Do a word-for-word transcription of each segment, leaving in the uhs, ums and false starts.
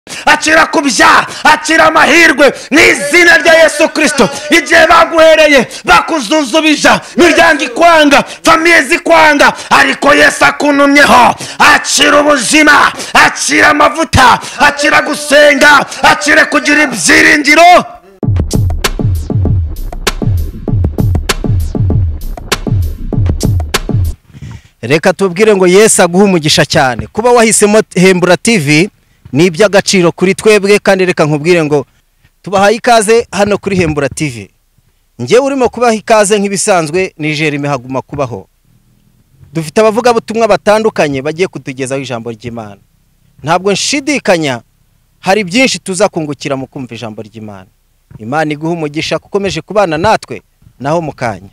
akira kubya, akira amahirwe mu izina rya Yesu Kristo. Igihe baguhereye bakuzuzubija, imiryango ikwanga, famiye zikwanga, ariko Yesu akunumyeho, akira ubuzima, akira amavuta, akira gusenga, akira kugira ibyiringiro. Reka tubwire ngo Yesu aguha umugisha cyane. Kuba wahisemo Hembura T V ni iby'agaciro kuri twebwe, kandi reka nkubwire ngo tubahaye ikaze hano kuri Hembura T V. Ngewe urimo kubaha ikaze nk'ibisanzwe, Niger imihaguma kubaho. Dufite abavuga butumwa batandukanye bagiye kutugezaho ijambo ry'Imana. Ntabwo nshidikanya hari byinshi tuza kungukira mu kumva ijambo ry'Imana. Imana iguha umugisha kukomeje kubana natwe naho mukanya.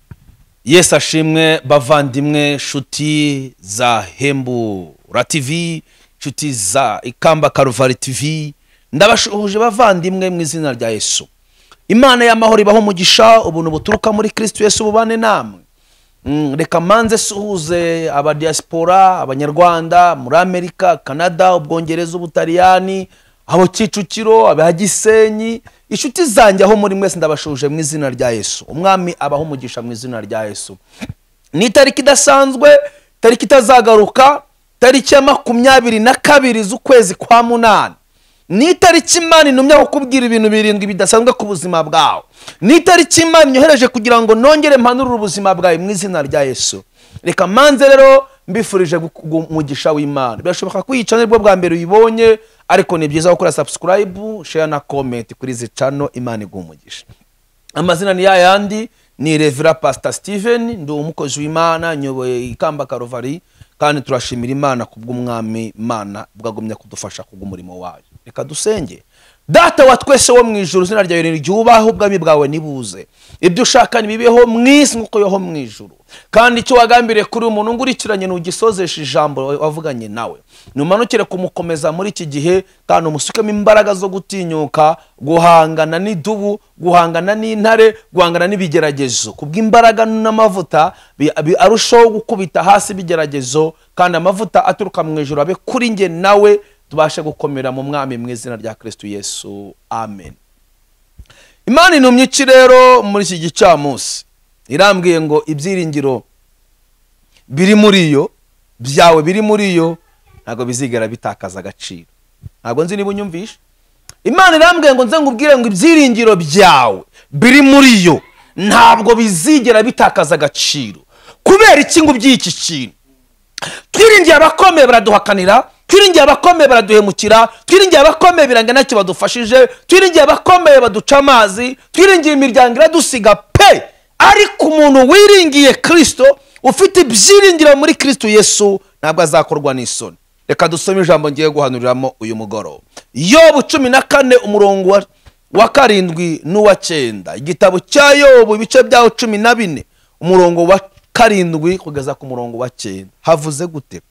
Yesu ashimwe bavandimwe, shuti za Hembura T V, shuti za Ikamba Karuvari T V, ndabashuhuje bavandimwe mu izina rya Yesu. Imana y'amahoro ibaho umugisha, ubuntu buturuka muri Kristo Yesu bubane namwe. Mm, reka manze suhuze aba diaspora, abanyarwanda muri Amerika, Canada, Ubwongereza, Ubutaliyani, abo Kicukiro, abagisenyi, inshuti zanjye aho muri mwese ndabashuje mu izina rya Yesu. Umwami abaho umugisha mu izina rya Yesu. Ni tariki idasanzwe, tariki itazagaruka, tariki ya makumyabiri na kabiri z'ukwezi kwa munani. Ni tariki Imana intumye kukubwira ibintu birindwi bidasanzwe ku buzima bwawe. Ni tariki Imana inyohereje kugira ngo nongere mpanurire ubuzima bwawe mu izina rya Yesu. Reka manze rero mbifurije umugisha w'Imana. Birashoboka ko iyi channel bwo bwa mbere uyibonye, ariko ni byiza gukora subscribe, share na comment kuri izi channel. Imana iguha umugisha. Amazina ni yayandi, ni Reverend Pastor Steven, ndi umukozi w'Imana, nyoboye Ikamba Karuvari, kandi turashimira Imana kubw'umwami Imana bwagomye kudufasha kugumurimo wayo. Reka dusenge. Data wa twese wo mu ijuru, izina ryawe ryubaho, ubwami bwawe nibuze, ibyo ushaka nibibeho mwisi nkuko yoho mu ijuru, kandi icyo wagambiriye kuri umuntu ngurikiranye n'ugisozesha ijambo wavuganye nawe, numanukire kumukomeza muri iki gihe, kandi umusukemo imbaraga zo gutinyuka, guhangana n'idubu, guhangana n'intare, guhangana n'ibigeragezo, kubw'imbaraga n'amavuta arushaho gukubita hasi ibigeragezo, kandi amavuta aturuka mu ijuru abe kuri nge nawe, tubashe gukomera mu mwami mu izina rya Kristo Yesu. Amen. Imana intumye iki rero muri iki gicamunsi, irambwiye ngo ibyiringiro biri muri yo, byawe biri muri yo, ntago bizigera bitakaza agaciro. Ntago nzi niba unyumvisha. Imana irambwiye ngo nze ngubwire ngo ibyiringiro byawe biri muri yo, ntabwo bizigera bitakaza agaciro. Kubera iki ngo by'iki kintu? Twiringiye abakomeye baraduhakanira, twiringiye abakomeye baraduhemukira, twiringiye abakomeye biranga nacyo badufashije, twiringiye abakomeye baduca amazi, twiringiye imiryango iradusiga pe. Ariko umuntu wiringiye Kristo, ufite ibyiringiro muri Kristo Yesu, ntabwo azakorwa n'isoni. Reka dusome ijambo ngiye guhanuriramo uyu mugoroba. Yobu cumi na kane umurongo wa, wa karindwi n'uwa cyenda. Igitabo cya Yobu ibice byaho cumi na bine umurongo wa karindwi kugeza ku murongo wa cyenda. Havuze gute?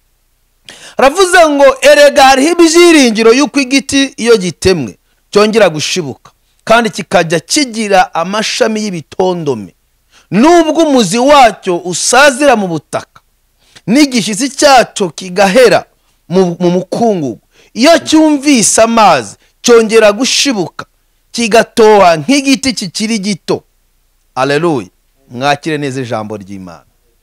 Ravuze ngo erega hariho ibyiringiro yuko igiti iyo gitemwe cyongera gushibuka, kandi kikajya kigira amashami y'ibitondome, nubwo umuzi wacyo usazira mu butaka, n'igishyitsi cyacyo kigahera mu mukungugu. Iyo cyumvise amazi cyongera gushibuka, kigatoha nk'igiti kikiri gito. Haleluya. Mwakire neza ijambo ry'Imana.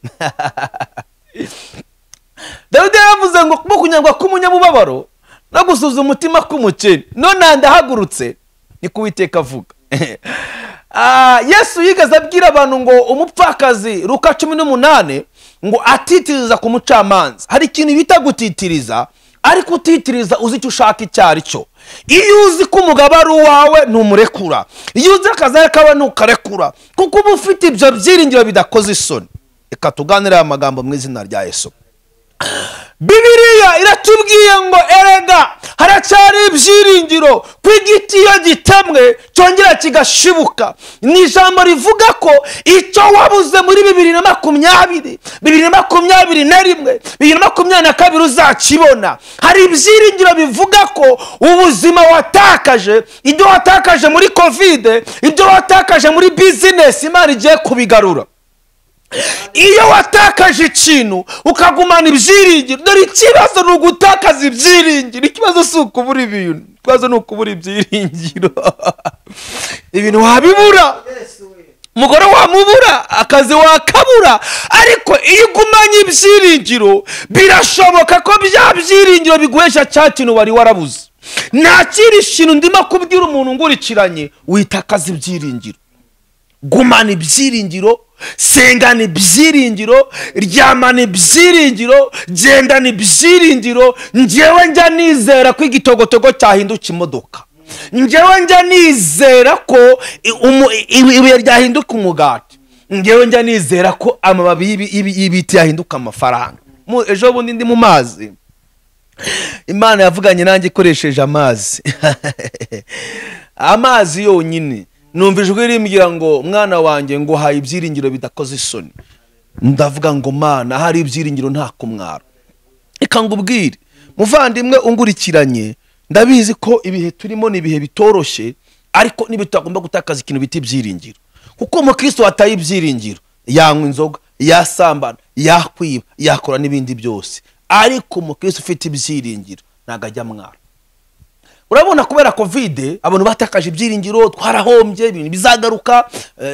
Dawidi yavuze ngo kuba kunyagwa k'umunyamubabaro no gusuza umutima k'umukene, none ndahagurutse ni kuwiteka avuga. Ah, Yesu yigeze abwira abantu ngo umupfakazi Luka cumi n'umunani ngo atitiriza ku mucamanza. Hari ikintu bita gutitiriza, ariko utitiriza uzi icyo ushaka icyari cyo. Iyo uzi ko umugabo ari uwawe ntumurekura, iyo uzi akazi kawe ntukarekura, kuko uba ufite ibyo byiringiro bidakoze isoni. Reka tuganire amagambo mu izina rya Yesu. Bibiliya iratubwiye ngo erega haracyari ibyiringiro ku igiti iyo gitemwe cyongera kigashibuka. Ni ijambo rivuga ko icyo wabuze muri bibiri na makumyabiri, bibiri na makumyabiri na rimwe, bibiri na makumyabiri na kabiri uzakibona. Hari ibyiringiro bivuga ko ubuzima watakaje, ibyo watakaje muri covid, ibyo watakaje muri business, Imana igiye kubigarura. iyo watakaje ikintu ukagumana ibyiringiro, dore ikibazo ni ugutakaza ibyiringiro. Ikibazo si ukubura ibintu, ikibazo ni ukubura ibyiringiro. Ibintu wabibura, umugore wamubura, akazi wakabura, ariko iyo ugumanye ibyiringiro birashoboka ko bya byiringiro biguhesha cya kintu wari warabuze. Nta kindi kintu ndimo kubwira umuntu ngurikiranye, witakaza ibyiringiro. Gumana ibyiringiro, sengana ibyiringiro, ryamana ibyiringiro, gendana ibyiringiro. Njyewe njya nizera ko igitogotogo cyahinduka imodoka. Njyewe njya nizera ko ibuye ryahinduka umugati. Njyewe njya nizera ko amababi y'ibiti yahinduka amafaranga. Ejo bundi ndi mu mazi, Imana yavuganye nanjye ikoresheje amazi. Amazi yonyine numva ijwi rimbwira ngo mwana wanjye ngo haye ibyiringiro bidakoze isoni. Ndavuga ngo Mana, hari ibyiringiro nta kumwara. Reka ngubwire muvandimwe ungurikiranye, ndabizi ko ibihe turimo ni ibihe bitoroshye, ariko nibitagomba gutakaza ikintu bita ibyiringiro. Kuko umukristo wataye ibyiringiro yanywa inzoga, yasambana, yakwiba, yakora n'ibindi byose. Ariko umukristo ufite ibyiringiro ntago ajya mwara. Urabona kubera covid abantu batakaje ibyiringiro, twarahombye, ibintu bizagaruka,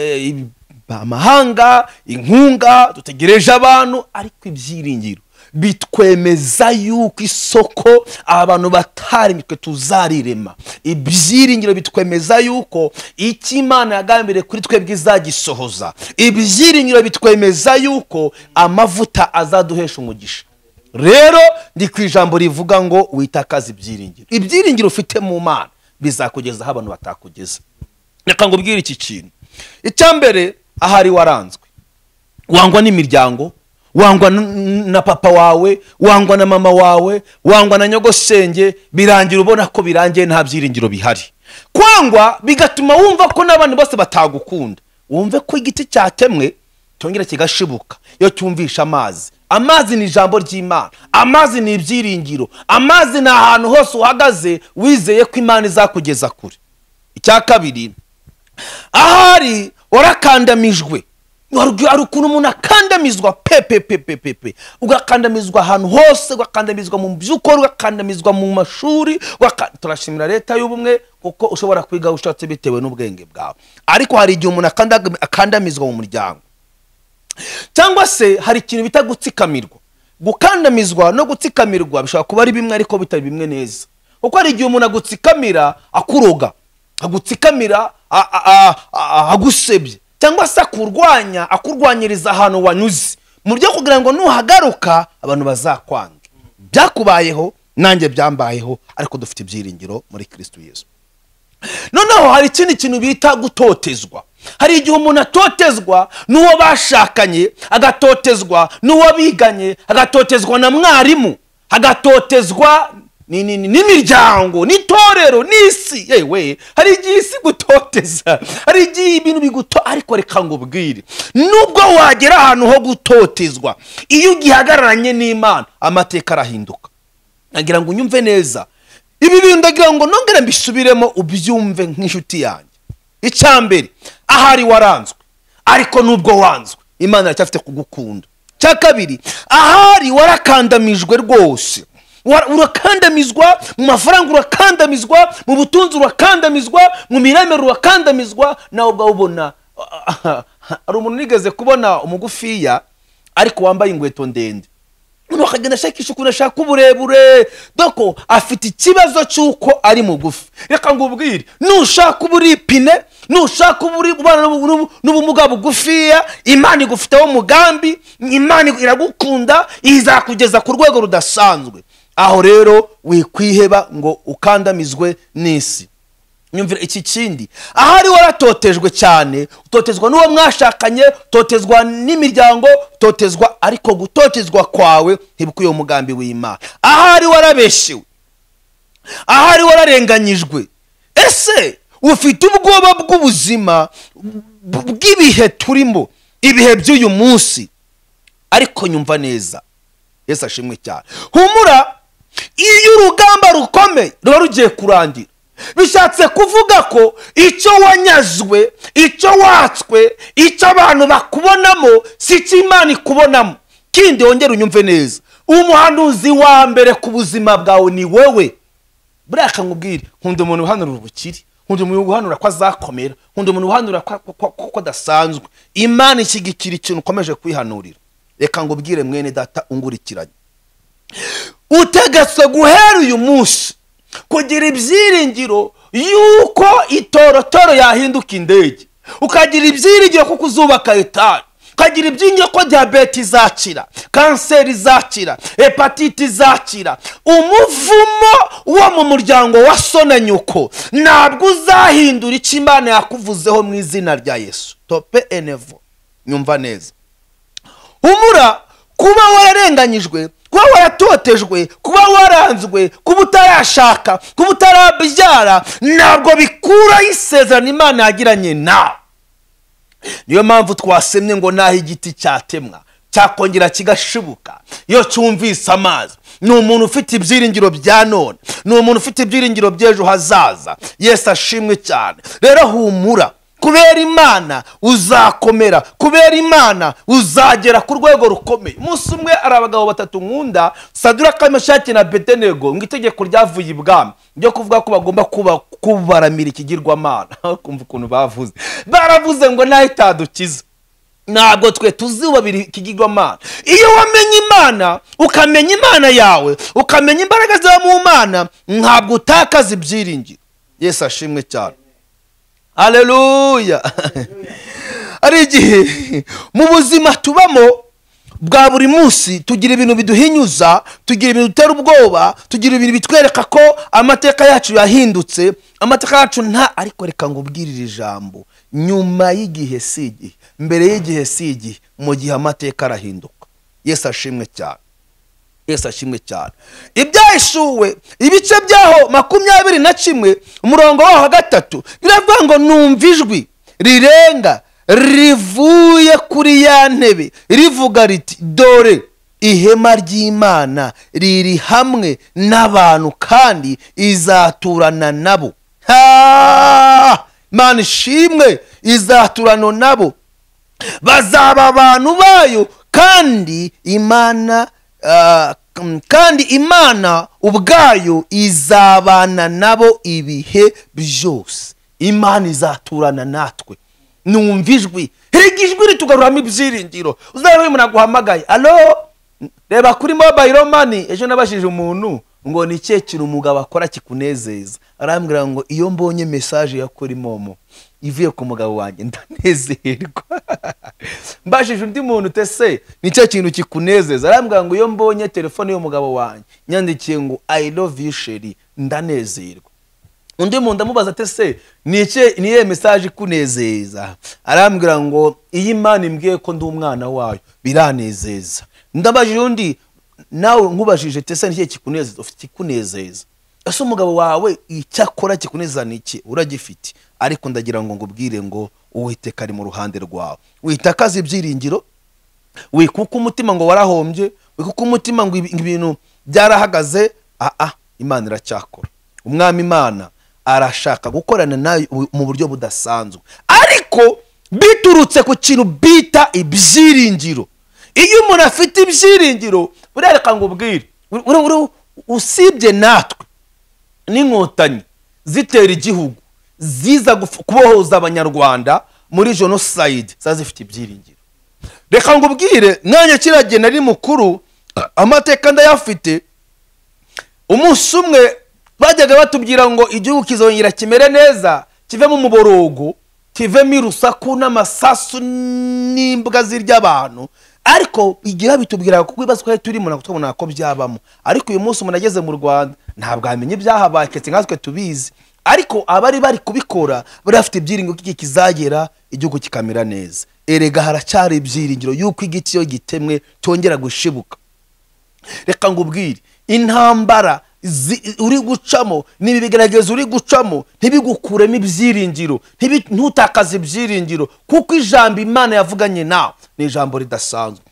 amahanga, inkunga, dutegereje abantu, ariko ibyiringiro bitwemeza yuko isoko abantu batari mitwe tuzarirema. Ibyiringiro bitwemeza yuko icyo Imana yagambiriye kuri twebwe izagisohoza. Ibyiringiro bitwemeza yuko amavuta azaduhesha umugisha. Rero ndi ku ijambo rivuga ngo witakaza ibyiringiro. Ibyiringiro ufite mu Mana bizakugeza aho abantu batakugeza. Reka ngubwire iki kintu. Icyambere, ahari waranzwe, wangwa n'imiryango, wangwa na papa wawe, wangwa na mama wawe, wangwa na nyogosenge, birangira ubona ko birangiye nta byiringiro bihari. Kwangwa bigatuma wumva ko n'abantu bose batagukunda. Wumve ko igiti cyatemwe cyongera kigashibuka iyo cyumvisha amazi. Amazi ni ijambo ry'Imana, amazi ni ibyiringiro, amazi ni ahantu hose uhagaze wizeye ko Imana izakugeza kure. Icya kabiri, ahari warakandamijwe. Ari ukuntu umuntu akandamizwa pepe pepe pepe, ugakandamizwa ahantu hose, ugakandamizwa mu by'ukuri, ugakandamizwa mu mashuri. Turashimira leta y'ubumwe kuko ushobora kwiga ushatse bitewe n'ubwenge bwawe, ariko hari igihe umuntu akandamizwa mu muryango. Cyangwa se hari ikintu bita gutsikamirwa. Gukandamizwa no gutsikamirwa bishobora kuba ari bimwe, ariko bitari bimwe neza. Kuko hari igihe umuntu agutsikamira akuroga, agutsikamira agusebye, cyangwa se akurwanya, akurwanyiriza ahantu wanyuze, mu byo kugira ngo nuhagaruka abantu bazakwanga. Byakubayeho, nanjye byambayeho, ariko dufite ibyiringiro muri Kristo Yesu. Noneho hari ikindi kintu bita gutotezwa. Hari igihe umuntu atotezwa n'uwo bashakanye, agatotezwa n'uwo biganye, agatotezwa na mwarimu, agatotezwa n'imiryango, n'itorero, n'isi. Yewe hari igihe isi gutoteza, hari igihe ibintu biguto. Ariko reka ngubwire, nubwo wagera ahantu ho gutotezwa, iyo ugihagararanye n'Imana amateka arahinduka. Nagira ngo unyumve neza ibi bintu, ndagira ngo nongere mbisubiremo ubyumve nk'inshuti yanjye. Icyambere, ahari waranzwe, ariko nubwo wanzwe Imana iracyafite kugukunda. Cya kabiri, ahari warakandamijwe rwose, urakandamizwa mu mafaranga, urakandamizwa mu butunzi, urakandamizwa mu miremero, urakandamizwa nawe ubwo ubona. Ari umuntu nigeze kubona umugufiya ariko wambaye ingweto ndende, umuntu akagenda ashakisha ukuntu ashaka uburebure, doko afite ikibazo cy'uko ari mugufi. Reka ngubwire, nushaka uburipine, nushaka ubana n'ubumuga bugufiya, Imana igufiteho umugambi, Imana iragukunda, izakugeza ku rwego rudasanzwe. Aho rero wikwiheba ngo ukandamizwe n'isi. Nyumvira iki kindi, ahari waratotejwe cyane, utotezwa n'uwo mwashakanye, utotezwa n'imiryango, utotezwa, ariko gutotezwa kwawe ntibukwiye umugambi w'Imana. Ahari warabeshewe, ahari wararenganyijwe, ese ufite ubwoba bw'ubuzima bw'ibihe turimo, ibihe by'uyu munsi. Ariko nyumva neza, Yesu ashimwe cyane. Humura, iyo urugamba rukomeye ruba rugiye kurangira, bishatse kuvuga ko icyo wanyazwe, icyo watswe, icyo abantu bakubonamo si cyo Imana ikubonamo. Kindi wongere unyumve neza, umuhanuzi wa mbere ku buzima bwawe ni wewe. Buriya nkubwire, nkunda umuntu uhanura ubukire, nkunda umuntu uhanura ko azakomera, nkunda umuntu uhanura ko adasanzwe. Imana ishyigikira ikintu ukomeje kwihanurira. Reka ngubwire mwene data ungurikiranye, utegetswe guhera uyu munsi kugira ibyiringiro yuko itorotoro yahinduka indege, ukagira ibyiringiro ko kuzubaka etaje, ukagira ibyiringiro ko diabete izakira, kanseri izakira, hepatite izakira. Umuvumo wo mu muryango wa so na nyoko ntabwo uzahindura icyo Imana yakuvuzeho mu izina rya Yesu. Tope enevo, nyumva neza. Humura, kuba wararenganyijwe, kuba waratotejwe, kuba waranzwe, kuba utarashaka, kuba utarabyara, ntabwo bikura isezerano Imana yagiranye nawe. Niyo mpamvu twasemye ngo naho igiti cyatemwa cyakongera kigashibuka iyo cyumvise amazi. Ni umuntu ufite ibyiringiro bya none, ni umuntu ufite ibyiringiro by'ejo hazaza. Yesu ashimwe cyane. Rero humura, kubera Imana uzakomera, kubera Imana uzagera ku rwego rukomeye. Umunsi umwe ari abagabo batatu nkunda, Saduraka, Meshaki na Abedenego, ngo itegeko ryavuye ibwami ryo kuvuga ko bagomba kuba kubaramira ikigirwamana. Kumva ukuntu bavuze, baravuze ngo naho itadukiza ntabwo twe tuzubabira ikigirwamana. Iyo wamenye Imana, ukamenya Imana yawe, ukamenya imbaraga zawe mu Mana, ntabwo utakaza ibyiringiro. Yesu ashimwe cyane. Haleluya. Ari igihe mu buzima tubamo bwa buri munsi tugira ibintu biduhinyuza, tugira ibintu bitera ubwoba, tugira ibintu bitwereka ko amateka yacu yahindutse. Amateka yacu nta, ariko reka ngubwirire ijambo, nyuma y'igihe si igihe, mbere y'igihe si igihe, mu gihe amateka arahinduka. Yesu ashimwe cyane. Yesu ashimwe cyane. Ibyahishuwe ibice byaho makumyabiri na kimwe umurongo waho gatatu biravuga ngo numva ijwi rirenga rivuye kuri ya ntebe rivuga riti, dore ihema ry'Imana riri hamwe n'abantu kandi izaturana nabo. Ha! Imana ishimwe, izaturana nabo, bazaba abantu bayo, kandi Imana Uh, kandi Imana ubwayo izabana nabo ibihe byose. Imana izaturana natwe. Numva ijwi, hirya ijwi ritugaruramo ibyiringiro. Uzarebe umuntu aguhamagaye, alo, reba kuri mobile money. Ejo nabashije umuntu ngo ni cye kintu umugabo akora kikunezeza, arambwira ngo iyo mbonye message ya kuri momo ivuye ku mugabo wanjye ndanezerwa. Mbashije undi muntu tese ni cyo kintu kikunezeza, arambwira ngo iyo mbonye telefone y'umugabo wanjye nyandikiye ngo I love you sheri ndanezerwa. Undi muntu ndamubaza tese ni cye niye message ikunezeza, arambwira ngo iyi Imana imbwiye ko ndi umwana wayo biranezeza. Ndabajije undi, nawe nkubajije tese ni cye kikunezeza, ufite ikunezeza, ese umugabo wawe icyakora kikunezeza ni iki? Uragifite. Ariko ndagira ngo ngubwire ngo Uwiteka ari mu ruhande rwawe. Witakaza ibyiringiro, wikuka umutima ngo warahombye, wikuka umutima ngo ibintu byarahagaze. Ah ah, Imana iracyakora. Umwami Imana arashaka gukorana nawe mu buryo budasanzwe, ariko biturutse ku kintu bita ibyiringiro. Iyo umuntu afite ibyiringiro, burereka ngo ubwire, usibye natwe n'inkotanyi zitera igihugu ziza kubohoza abanyarwanda muri genocide, zazifite ibyiringiro. Reka ngubwire, nanye kiragenda ari mukuru, amateka ndayafite. Umunsi umwe bajyaga batubwira ngo igihugu kizongera kimere neza, kivemo umuborogo, kivemo irusaku n'amasasu n'imbwa zirya abantu. Ariko igihe bitubwira ko ibibazo twari turimo nako twabona ko byabamo. Ariko uyu munsi umuntu ageze mu Rwanda ntabwo amenye byahabaye, ketse nkatwe tubizi. Ariko abari bari kubikora bari bafite ibyiringiro ko iki kizagera igihugu kikamera neza. Erega haracyari ibyiringiro yuko igiti yo gitemwe cyongera gushibuka. Reka ngubwire, intambara uri gucamo nibi bigerageza uri gucamo ntibigukuremo ibyiringiro, ntutakaze ibyiringiro, kuko ijambo Imana yavuganye nawe ni ijambo ridasanzwe.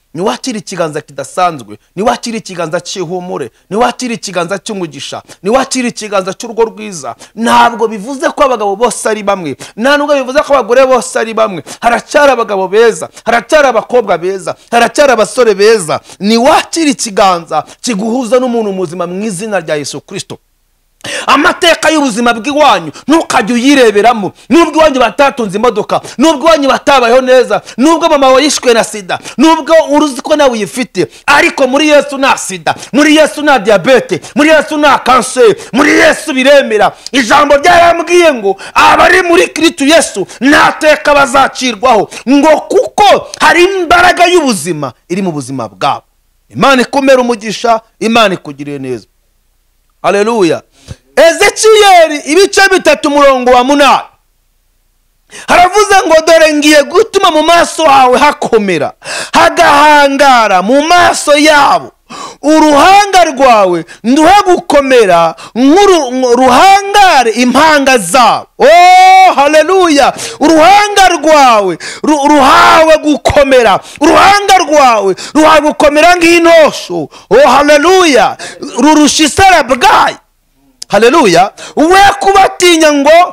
niwakira ikiganza kidasanzwe, niwakira ikiganza cy'ihumure, niwakira ikiganza cy'umugisha, niwakira ikiganza cy'urugo rwiza. Ntabwo bivuze ko abagabo bose ari bamwe, nta nubwo bivuze ko abagore bose ari bamwe. Haracyari abagabo beza, haracyari abakobwa beza, haracyari abasore beza. Niwakira ikiganza kiguhuza n'umuntu muzima mu izina rya Yesu Kristo. Amateka y'ubuzima bw'iwanyu ntukajye uyireberamo. Nubwo iwanyu batatunze imodoka, nubwo iwanyu batabayeho neza, nubwo mama wayishwe na sida, nubwo uruzi ko nawe uyifite, ariko muri Yesu nta sida, muri Yesu nta diabete, muri Yesu nta kanseri, muri Yesu biremera. Ijambo ryarambwiye ngo abari muri Kristo Yesu nta teka bazacirwaho, ngo kuko hari imbaraga y'ubuzima iri mu buzima bwabo. Imana ikomere umugisha, Imana ikugirire neza. Haleluya. Ezekiyeli ibice bitatu umurongo wa munani haravuze ngo dore ngiye gutuma mu maso hawe hakomera, hagahangara mu maso yabo. Uruhanga rwawe nduha gukomera nk'uruhangare impanga zabo. Oh haleluya. Uruhanga rwawe ruhawe gukomera, uruhanga rwawe ruhawe gukomera nk'intosho. Oh haleluya. Rurusha isara bwayo. Haleluya. We kubatinya ngo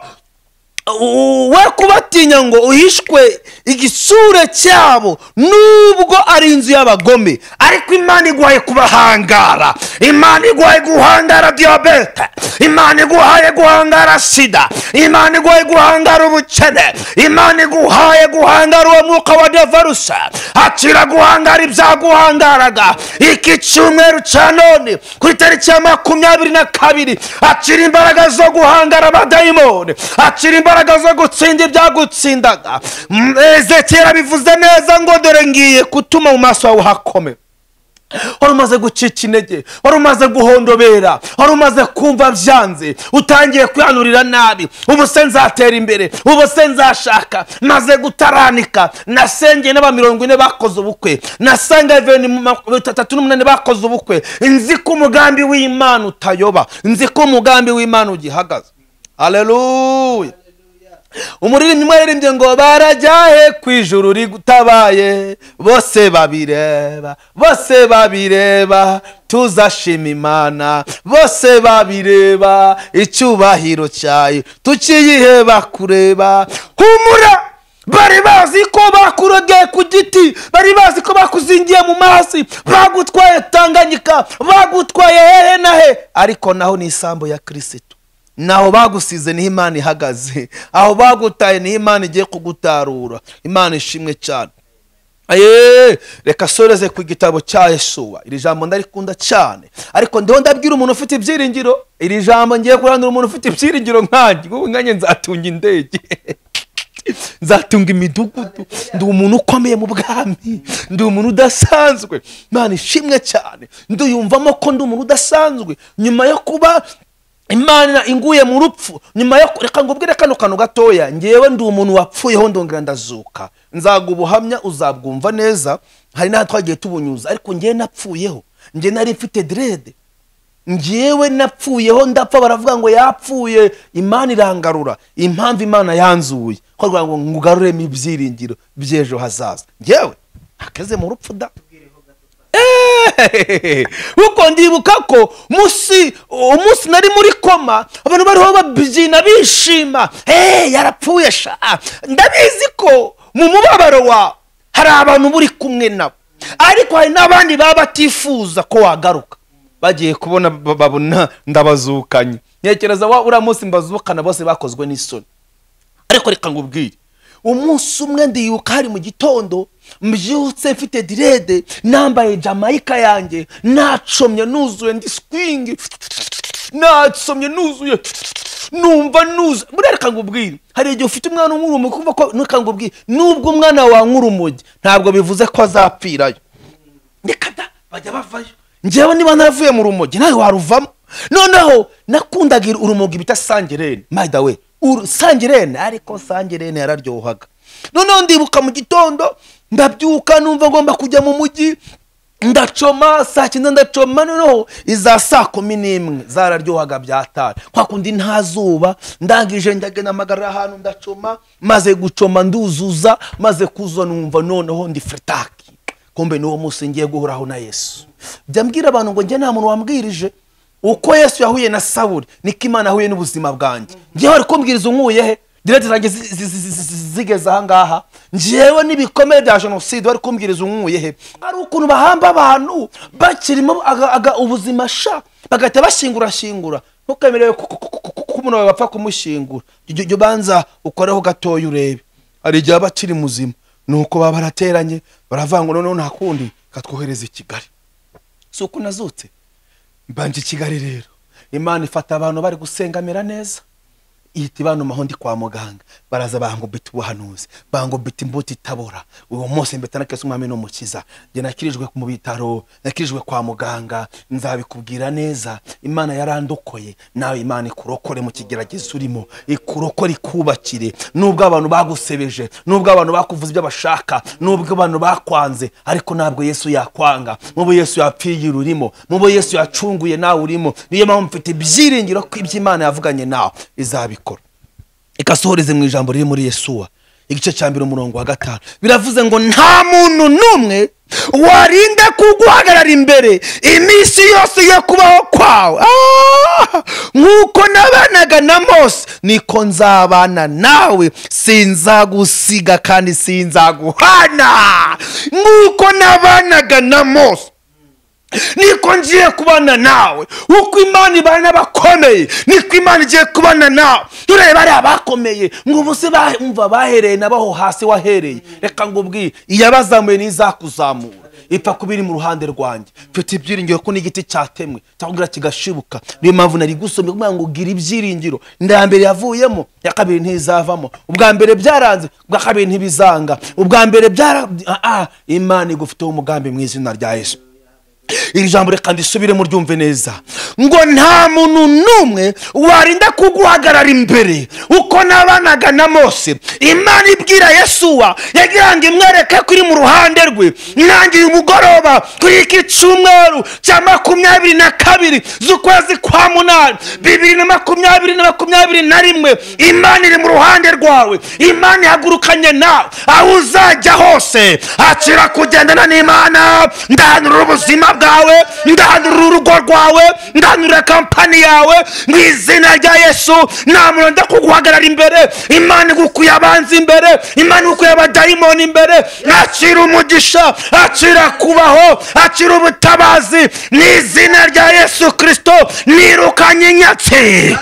we kubatinya ngo uhishwe igisure cyabo, nubwo ari inzu y'abagome, ariko Imana iguhaye kubahangara. Imana iguhaye guhangara diabete, Imana iguhaye guhangara sida, Imana iguhaye guhangara ubukene, Imana iguhaye guhangara uwo mwuka wa devarusa. Akira guhangara ibyaguhangaraga iki cyumweru cya none ku itariki ya makumyabiri na kabiri. Akira imbaraga zo guhangara abadayimoni, akira imbaraga zo gutsinda ibyagutsindaga. Ezekiyeli bivuze neza ngo dore ngiye gutuma mu maso yawe hakomera. Wari umaze gucika intege, wari umaze guhondobera, wari umaze kumva byanze, utangiye kwihanurira nabi. Ubu se nzatera imbere, ubu se nzashaka, maze gutaranika. Nasengeye n'aba mirongo ine bakoze ubukwe, nasanga bitatu n'umunani bakoze ubukwe. Nzi ko umugambi w'Imana utayoba, nzi ko umugambi w'Imana ugihagaze. Haleluya. Umuririmbyi mwaririmbye ngo barajyahe ku ijuru rigutabaye, bose babireba, bose babireba, tuzashima Imana, bose babireba, icyubahiro cyayo tukiyiheba kureba. Humura. Bari bazi ko bakurogeye ku giti, bari bazi ko bakuzingiye mu mazi, bagutwaye Tanganyika, bagutwaye hehe na he, ariko naho ni isambu ya Kristo. Naho bagusize ni Imana ihagaze, aho bagutaye ni Imana igiye kugutarura. Imana ishimwe cyane. Aye, reka soreze ku gitabo cya Yesuwa. Iri jambo ndarikunda cyane, ariko ndiho ndabwira umuntu ufite ibyiringiro. Iri jambo ngiye kuranura umuntu ufite ibyiringiro nkanjye. Ubu nganye nzatunga indege, nzatunga imidugudu, ndi umuntu ukomeye mu bwami, ndi umuntu udasanzwe. Imana ishimwe cyane. Nduyumvamo ko ndi umuntu udasanzwe nyuma yo kuba Imana inguye mu rupfu. Nyuma yo reka ngubwire kano kantu gatoya, ngewe ndi umuntu wapfuyeho ndongera ndazuka. Nzagubuhamya uzabwumva neza. Hari naho twagiye tubunyuza, ariko ngewe napfuyeho. Ngewe nari mfite dread, ngewe napfuyeho ndapfa. Baravuga ngo yapfuye, Imana irangarura. Impamvu Imana yanzuye ko ngo ngugaruremo ibyiringiro by'ejo hazaza. Ngewe akeze mu rupfu da. Uko ndibuka ko musi umunsi nari muri koma, abantu bariho babyina bishima. Eh yarapfuye sha. Ndabizi ko mu mubabaro wa hari abantu buri kumwe nabo, ariko hari n'abandi baba batifuza ko wagaruka. Bagiye kubona babona ndabazukanye. Nyekereza wa ura munsi mbazukana bose bakozwe n'isoni. Ariko reka ngubwire, umunsi umwe ndiyuka hari mu gitondo, mbyutse mfite direde, nambaye Jamaica yanjye, nacomye nuzuye ndi swing, nacomye nuzuye, numva nuze. Burereka ngubwire, hari igihe ufite umwana nk'urumogi kumva ko nuka ngubwire, nubwo umwana wa nk'urumogi ntabwo bivuze ko azapfirayo. Ndekada bajya bavayo. Ngewe niba naravuye mu rumogi nawe waruvamo. Noneho nakundagira urumogi bita Sangerene. My the way, Sangerene, ariko Sangerene yararyohaga. Noneho ndibuka mu gitondo ndabyuka numva ngomba kujya mu mujyi, ndacoma saa cyenda ndacoma. Noneho iza saa kumi n'imwe zararyohaga byatari, kwa kundi nta zuba. Ndangije ndagenda amagara ahantu ndacoma, maze gucoma nduzuza, maze kuzo numva noneho ndi fretaki kumbe niwo munsi ngiye guhuraho na Yesu. Byambwira abantu ngo njye nta muntu wambwirije uko Yesu yahuye na Sawuli niko Imana yahuye n'ubuzima bwanjye. Njye wari kumbwiriza unkuye he direct zanjye zigeze aha ngaha, njyewe n'ibikomere bya jenoside wari kumbwiriza unkuye he. Ari ukuntu bahamba abantu bakirimo ubuzima sha bagahita bashingura shingura, ntukemerewe ko umuntu bapfa kumushingura. Jyo banza ukoreho gatoya urebe, ari igihe abakiri muzima nuko baba barateranye baravanga none nta kundi katwohereza i Kigali. Si uko nazutse mbanje Kigali rero, Imana ifata abantu bari gusengamira neza, ihita ibanuma ndi kwa muganga, baraza bangobita ubuhanuzi, bangobita imbuto itabora. Uwo munsi mbeta nakese umwami no mukiza, nge nakirijwe mu bitaro, nakirijwe kwa muganga. Nzabikubwira neza, Imana yarandokoye, nawe Imana ikurokore mu kigeragezo urimo, ikurokore ikubakire. Nubwo abantu bagusebeje, nubwo abantu bakuvuza ibyo bashaka, nubwo abantu bakwanze, ariko ntabwo Yesu yakwanga. Mubo Yesu yapfiye urimo, mubo Yesu yacunguye nawe urimo. Niyo mpamvu mfite ibyiringiro ko ibyo Imana yavuganye nawe izabikora. Ikasohoreze mu ijambo riri muri Yesuwa igice cya mbere umurongo wa gatanu, biravuze ngo nta muntu numwe warinda kuguhagarara imbere iminsi yose yo kubaho kwawe. Nkuko nabanaga na Mose niko nzabana nawe, sinzagusiga kandi sinzaguhana. Nkuko nabanaga na Mose niko ngiye kubana nawe. Uko Imana ibana bakomeye niko Imana igiye kubana nawe. Tureba ari abakomeye ngo bose bumva bahereye nabaho hasi wahereye. Reka ngubwi iyabazamuye nizakuzamura, ipfa kubiri mu ruhande rwanjye. Mfite ibyiringiro ko n'igiti cyatemwe cyangwa kigashibuka. Niyo mpamvu nari gusomye kugira ngo ugire ibyiringiro. Ndambere yavuyemo, ya kabiri ntizavamo. Ubwa mbere byaranze, ubwa kabiri ntibizanga. Ubwa mbere byara ah Imana igufiteho umugambi mu izina rya Yesu. Iri jambo reka ndisubire mu ryumve neza, ngo nta muntu numwe warinda kuguhagarara imbere uko nabanaga na Mose. Imana ibwira Yesuwa yagira ngo imwereke kuri mu ruhande rwe. Nangiye umugoroba kuri iki cyumweru cya makumyabiri na kabiri z'ukwezi kwa munani bibiri na makumyabiri na makumyabiri na rimwe, Imana iri mu ruhande rwawe. Imana ihagurukanye nawe aho uzajya hose. Akira kugendana n'Imana. Ndahanura ubuzima bwawe, ndahanura urugo rwawe, ndahanura kampani yawe mu izina rya Yesu. Nta muntu nda kuguhagarara imbere. Imana igukuye abanzi imbere, Imana igukuye abadayimoni imbere. Akira umugisha, akira kubaho, akira ubutabazi mu izina rya Yesu Kristo. Nirukanye inyatsi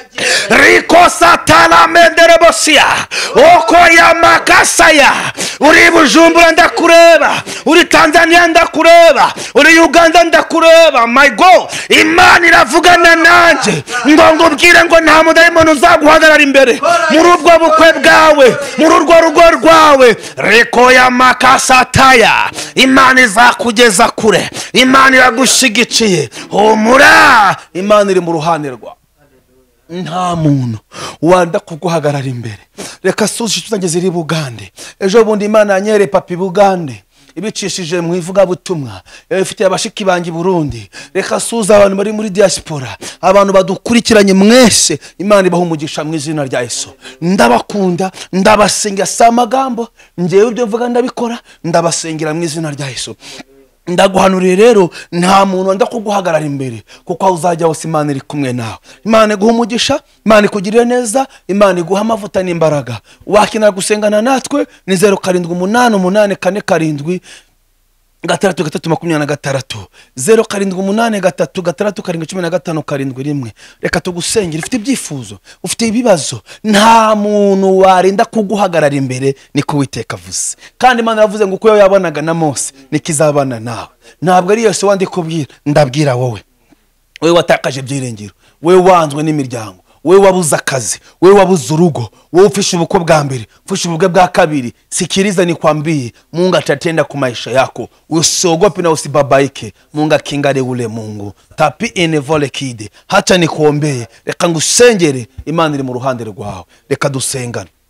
Riko satala mendere bosia oko ya makasaya. Uri Bujumbura ndakureba, uri Tanzania ndakureba, uri Uganda ndakureba. My God, Imana iravugana nanje ngo ngubwire ngo nta mudayimoni uzaguhagarara imbere muri ubwo bukwe bwawe, muri urwo rugo rwawe. Riko ya makasataya, Imana izakugeza kure, Imana iragushigikiye. Humura, Imana iri mu ruhande rwawe. Nta muntu wanda kuguhagarara imbere. Reka sushi tuzangeze iri Bugande. Ejo bundi Imana yanyere papi Bugande ibicishije mu ivuga butumwa, ifite abashiki bangi Burundi. Reka suza abantu bari muri diaspora, abantu badukurikiranye mwese, Imana ibaho umugisha mu izina rya Yesu. Ndabakunda, ndabasengera samagambo, ngewe ibyo mvuga ndabikora, ndabasengera mu izina rya Yesu. Ndaguhanuriye rero nta muntu wanda kuguhagarara imbere kuko aho uzajya hose Imana iri kumwe nawe. Imana iguha umugisha, Imana ikugirire neza, Imana iguha amavuta n'imbaraga. Wakenera gusengana natwe ni zeru karindwi umunani umunani kane karindwi gatandatu gatatu makumyabiri na gatandatu, zeru karindwi umunani gatatu gatandatu karindwi cumi na gatanu karindwi rimwe. Reka tugusengere. Ufite ibyifuzo, ufite ibibazo, nta muntu warinda kuguhagarara imbere niko Uwiteka avuze. Kandi Imana yavuze ngo uko yabanaga na Mose nikizabana nawe. Ntabwo ari Yesu wandi kubwira, ndabwira wowe. Wewe watakaje byiringiro, wewe wanzwe n'imiryango, wewe wabuze akazi, wewe wabuze urugo, wewe ufishe ubukwe bwa mbere, ufishe ubukwe bwa kabiri. Sikiliza nikwambie, Mungu atatenda ku maisha yako. Usiogope na usibabaike. Mungu akingale ule Mungu. Tapi enevole kide. Hacha nikuombee. Reka ngusengere, Imana iri mu ruhande rwawe. Reka dusengane.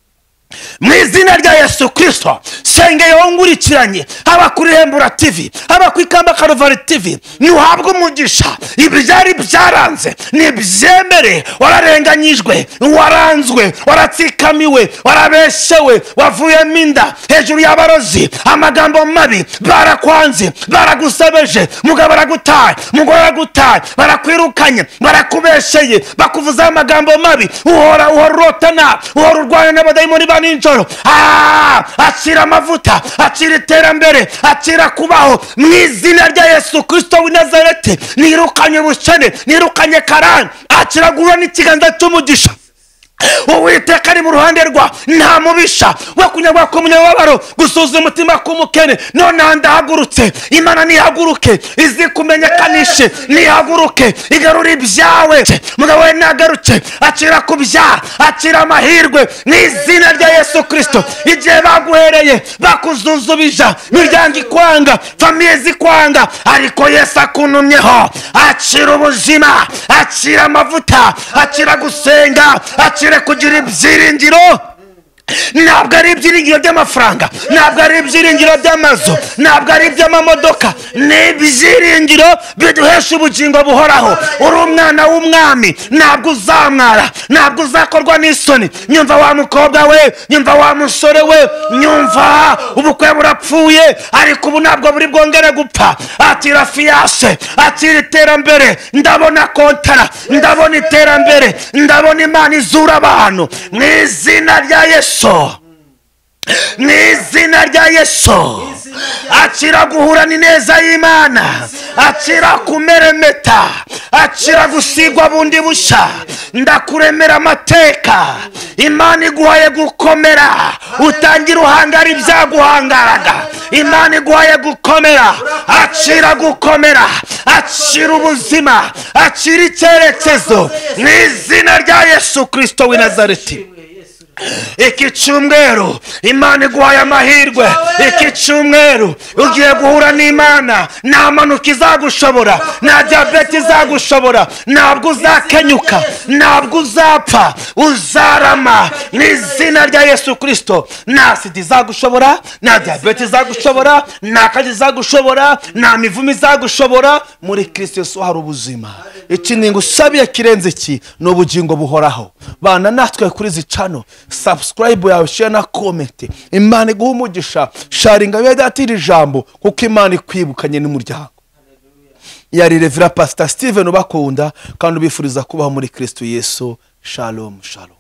mu izina rya Yesu Kristo. Sengeye wongurikiranye haba kuri Hembura T V, haba ku Ikamba Karuvari T V, nuhabwe umugisha. Ibyari byaranze nibyemere. Wararenganyijwe, waranzwe, waratsikamiwe, warabeshewe, wavuyemo inda hejuru y'abarozi, amagambo mabi barakwanze, baragusebeje, mugabo baragutaye, mugore baragutaye, barakwirukanye, barakubesheye, bakuvuza amagambo mabi, uhora uhora urotana, uhora urwana n'abadayimoni ba ninjoro. Ah, akira amavuta, akira iterambere, akira kubaho mu izina rya Yesu Kristo w'i Nazareti. Nirukanye ubukene, nirukanye karani, akira guhura n'ikiganza cy'umugisha. Uwiteka ari mu ruhande rwa nta mubisha we kunyagwa ku munyababaro, gusuza umutima k'umukene. None ndahagurutse, Imana nihaguruke, izi kumenyekanishe nihaguruke, igarura ibyawe. Mugabo we nagaruke, akira kubyara, akira amahirwe mu izina rya Yesu Kristo. Igihe baguhereye bakuzuzubija, miryango ikwanga, famiye zikwanga, ariko Yesu akunumyeho. Akira ubuzima, akira amavuta, akira gusenga, akira kugira ibyiringiro. Ntabwo ari ibyiringiro by'amafaranga, ntabwo ari ibyiringiro by'amazu, ntabwo ari iby'amamodoka, ni ibyiringiro biduhesha ubugingo buhoraho. Uri umwana w'umwami, ntabwo uzamwara, ntabwo uzakorwa n'isoni. Nyumva wa mukobwa we, nyumva wa musore we, nyumva ubukwe burapfuye, ariko ubu ntabwo buri bwongere gupfa. Atira fiyase, atira iterambere, ndabona kontara, ndabona iterambere, ndabona Imana izura abantu mu izina rya Yesu. Mu izina rya Yesu. Akira guhura n'ineza y'Imana, akira kumeremeta, akira gusigwa bundi busha. Ndakuremera amateka, Imana iguhaye gukomera, utangira uhangara ibyaguhangaraga. Imana iguhaye gukomera, akira gukomera, akira ubuzima, akira icyerekezo mu izina rya Yesu Kristo w'i Nazareti. Iki cyumweru Imana iguhaye amahirwe. Iki cyumweru ugiye guhura n'Imana, nta manuka izagushobora, nta diabete izagushobora, ntabwo uzakenyuka, ntabwo uzapfa, uzarama mu izina rya Yesu Kristo. Nta sida izagushobora, nta diabete izagushobora, nta kazi izagushobora, nta mivumo izagushobora. Muri Kristo Yesu hari ubuzima. Iki ni ngusabiye kirenze iki, ni ubugingo buhoraho. Bana natwe kuri zi channel, subscribe yawe, share na comment. Imana iguha umugisha, sharinga bedatira ijambo, kuko Imana ikwibukanye n'umuryango. Yari Reverend Pastor Steven ubakunda kandi ubifuriza kubaho muri Kristo Yesu. Shalom shalom.